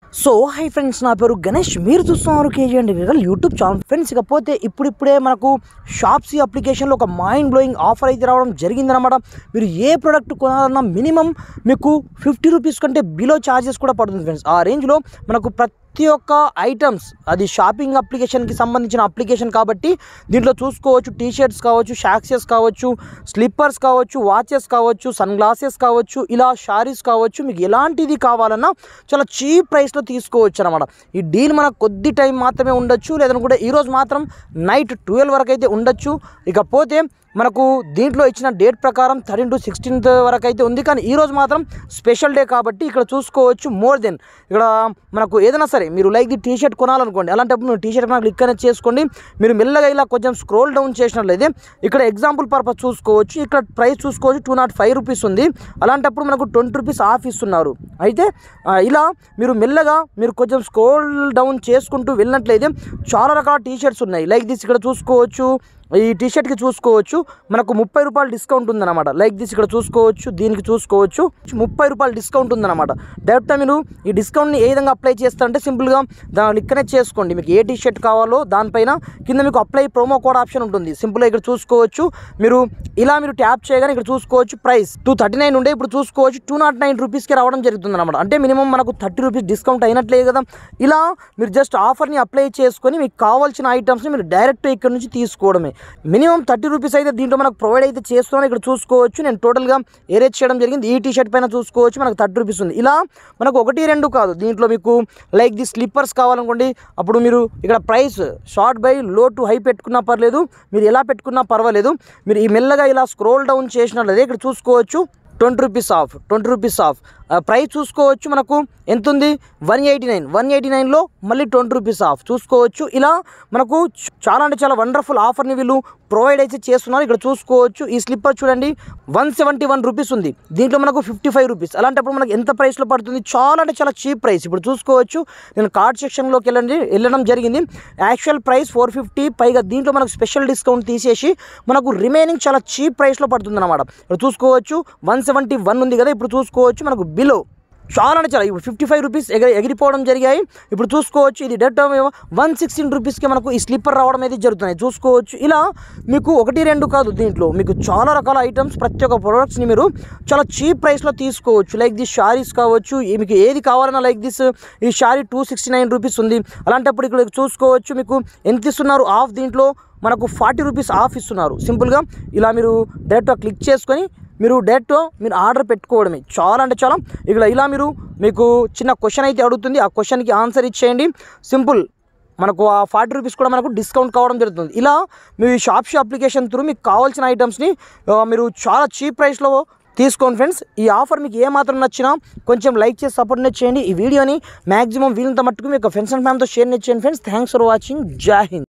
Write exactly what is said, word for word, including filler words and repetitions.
So hi friends, నా పేరు గణేష్. మీరు చూస్తున్నారు KG and viral YouTube channel. Friends, ఇకపోతే ఇప్పుడిప్పుడే మనకు షాప్సీ అప్లికేషన్లో ఒక మైండ్ బ్లోయింగ్ ఆఫర్ అయితే రావడం జరిగిందనమాట. మీరు ఏ ప్రోడక్ట్ కొనాలన్నా మినిమం మీకు ఫిఫ్టీ రూపీస్ కంటే బిలో ఛార్జెస్ కూడా పడుతుంది ఫ్రెండ్స్. ఆ రేంజ్లో మనకు ప్రతి ఒక్క ఐటమ్స్, అది షాపింగ్ అప్లికేషన్కి సంబంధించిన అప్లికేషన్ కాబట్టి దీంట్లో చూసుకోవచ్చు. టీ షర్ట్స్ కావచ్చు, షాక్సెస్ కావచ్చు, స్లిప్పర్స్ కావచ్చు, వాచెస్ కావచ్చు, సన్ గ్లాసెస్ కావచ్చు, ఇలా షారీస్ కావచ్చు, మీకు ఎలాంటిది కావాలన్నా చాలా చీప్ ప్రైస్లో తీసుకోవచ్చు అనమాట. ఈ డీల్ మనకు కొద్ది టైం మాత్రమే ఉండొచ్చు, లేదనుకుంటే ఈరోజు మాత్రం నైట్ ట్వెల్వ్ వరకు అయితే ఉండొచ్చు. ఇకపోతే మనకు దీంట్లో ఇచ్చిన డేట్ ప్రకారం థర్టీన్ టు సిక్స్టీన్త్ వరకు అయితే ఉంది, కానీ ఈరోజు మాత్రం స్పెషల్ డే కాబట్టి ఇక్కడ చూసుకోవచ్చు. మోర్ దెన్ ఇక్కడ మనకు ఏదైనా సరే మీరు లైక్ ది టీ షర్ట్ కొనాలనుకోండి, అలాంటప్పుడు మీరు టీ షర్ట్ మనకు క్లిక్ అనేది చేసుకోండి. మీరు మెల్లగా ఇలా కొంచెం స్క్రోల్ డౌన్ చేసినట్లయితే ఇక్కడ ఎగ్జాంపుల్ పర్పస్ చూసుకోవచ్చు. ఇక్కడ ప్రైస్ చూసుకోవచ్చు, టూ నాట్ ఫైవ్ రూపీస్ ఉంది. అలాంటప్పుడు మనకు ట్వంటీ రూపీస్ ఆఫ్ ఇస్తున్నారు. అయితే ఇలా మీరు మెల్లగా మీరు కొంచెం స్క్రోల్ డౌన్ చేసుకుంటూ వెళ్ళినట్లయితే చాలా రకాల టీ షర్ట్స్ ఉన్నాయి. లైక్ దిస్ ఇక్కడ చూసుకోవచ్చు. ఈ టీ షర్ట్కి చూసుకోవచ్చు మనకు ముప్పై రూపాయలు డిస్కౌంట్ ఉందన్నమాట. లైక్ దిస్ ఇక్కడ చూసుకోవచ్చు, దీనికి చూసుకోవచ్చు ముప్పై రూపాయలు డిస్కౌంట్ ఉందన్నమాట. డైరెక్ట్గా మీరు ఈ డిస్కౌంట్ని ఏ విధంగా అప్లై చేస్తారంటే సింపుల్గా దాన్ని కనెక్ట్ చేసుకోండి. మీకు ఏ టీ షర్ట్ కావాలో దానిపైన కింద మీకు అప్లై ప్రోమో కోడ్ ఆప్షన్ ఉంటుంది. సింపుల్గా ఇక్కడ చూసుకోవచ్చు. మీరు ఇలా మీరు ట్యాప్ చేయగానే ఇక్కడ చూసుకోవచ్చు ప్రైస్ టూ థర్టీ నైన్ ఉండే ఇప్పుడు చూసుకోవచ్చు టూ నాట్ నైన్ రూపీస్కి రావడం జరుగుతుంది అనమాట. అంటే మినిమం మనకు థర్టీ రూపీస్ డిస్కౌంట్ అయినట్లే కదా. ఇలా మీరు జస్ట్ ఆఫర్ని అప్లై చేసుకొని మీకు కావాల్సిన ఐటమ్స్ని మీరు డైరెక్ట్ ఇక్కడ నుంచి తీసుకోవడమే. మినిమం థర్టీ రూపీస్ అయితే దీంట్లో మనకు ప్రొవైడ్ అయితే చేస్తున్నాను. ఇక్కడ చూసుకోవచ్చు నేను టోటల్గా ఏరేజ్ చేయడం జరిగింది. ఈ టీ షర్ట్ పైన చూసుకోవచ్చు మనకు థర్టీ రూపీస్ ఉంది. ఇలా మనకు ఒకటి రెండు కాదు, దీంట్లో మీకు లైక్ ది స్లిప్పర్స్ కావాలనుకోండి, అప్పుడు మీరు ఇక్కడ price sort by low to high పెట్టుకున్నా పర్లేదు, మీరు ఎలా పెట్టుకున్నా పర్వాలేదు. మీరు ఈ మెల్లగా ఇలా స్క్రోల్ డౌన్ చేసినట్లయితే ఇక్కడ చూసుకోవచ్చు twenty rupees off twenty rupees off price చూసుకోవచ్చు. మనకు ఎంత ఉంది, one eighty nine one eighty నైన్లో మళ్ళీ ట్వంటీ రూపీస్ ఆఫ్ చూసుకోవచ్చు. ఇలా మనకు చాలా అంటే చాలా వండర్ఫుల్ ఆఫర్ని వీళ్ళు ప్రొవైడ్ అయితే చేస్తున్నారు. ఇక్కడ చూసుకోవచ్చు ఈ స్లిప్పర్ చూడండి వన్ సెవెంటీ వన్ రూపీస్ ఉంది, దీంట్లో మనకు ఫిఫ్టీ ఫైవ్ రూపీస్. అలాంటప్పుడు మనకు ఎంత ప్రైస్లో పడుతుంది, చాలా అంటే చాలా చీప్ ప్రైస్. ఇప్పుడు చూసుకోవచ్చు నేను కార్డ్ సెక్షన్లోకి వెళ్ళండి వెళ్ళడం జరిగింది. యాక్చువల్ ప్రైస్ ఫోర్ ఫిఫ్టీ, పైగా దీంట్లో మనకు స్పెషల్ డిస్కౌంట్ తీసేసి మనకు రిమైనింగ్ చాలా చీప్ ప్రైస్లో పడుతుంది అనమాట. ఇక్కడ చూసుకోవచ్చు వన్ సెవెంటీ వన్ ఉంది కదా, ఇప్పుడు చూసుకోవచ్చు మనకు బిలో చాలా అంటే చాలా ఇప్పుడు ఫిఫ్టీ ఫైవ్ రూపీస్ ఎగ ఎగిరిపోవడం జరిగాయి. ఇప్పుడు చూసుకోవచ్చు ఇది డెట్ వన్ సిక్స్టీన్ రూపీస్కి మనకు ఈ స్లిప్పర్ రావడం అయితే జరుగుతున్నాయి. చూసుకోవచ్చు ఇలా మీకు ఒకటి రెండు కాదు, దీంట్లో మీకు చాలా రకాల ఐటమ్స్ ప్రతి ఒక్క ప్రొడక్ట్స్ని మీరు చాలా చీప్ ప్రైస్లో తీసుకోవచ్చు. లైక్ దిస్ షారీస్ కావచ్చు, మీకు ఏది కావాలన్నా లైక్ దిస్ ఈ sari two sixty nine rupees ఉంది. అలాంటప్పుడు ఇక్కడ చూసుకోవచ్చు మీకు ఎంత ఇస్తున్నారు ఆఫ్, దీంట్లో మనకు ఫార్టీ రూపీస్ ఆఫ్ ఇస్తున్నారు. సింపుల్గా ఇలా మీరు డైరెక్ట్గా క్లిక్ చేసుకొని మీరు డైరెక్ట్ మీరు ఆర్డర్ పెట్టుకోవడమే. చాలా అంటే చాలా ఇక్కడ ఇలా మీరు మీకు చిన్న క్వశ్చన్ అయితే అడుగుతుంది, ఆ క్వశ్చన్కి ఆన్సర్ ఇచ్చేయండి. సింపుల్ మనకు ఆ ఫార్టీ రూపీస్ కూడా మనకు డిస్కౌంట్ కావడం జరుగుతుంది. ఇలా మీ షాప్సీ అప్లికేషన్ త్రూ మీకు కావాల్సిన ఐటమ్స్ని మీరు చాలా చీప్ ప్రైస్లో తీసుకోండి ఫ్రెండ్స్. ఈ ఆఫర్ మీకు ఏమాత్రం నచ్చినా కొంచెం లైక్ చేసి సపోర్ట్ చేయండి. ఈ వీడియోని మ్యాక్సిమం వీలంత మట్టుకు మీకు ఫ్రెండ్స్ అండ్ ఫ్యామిలీతో షేర్ చేయండి ఫ్రెండ్స్. Thanks for watching. జై హింద్.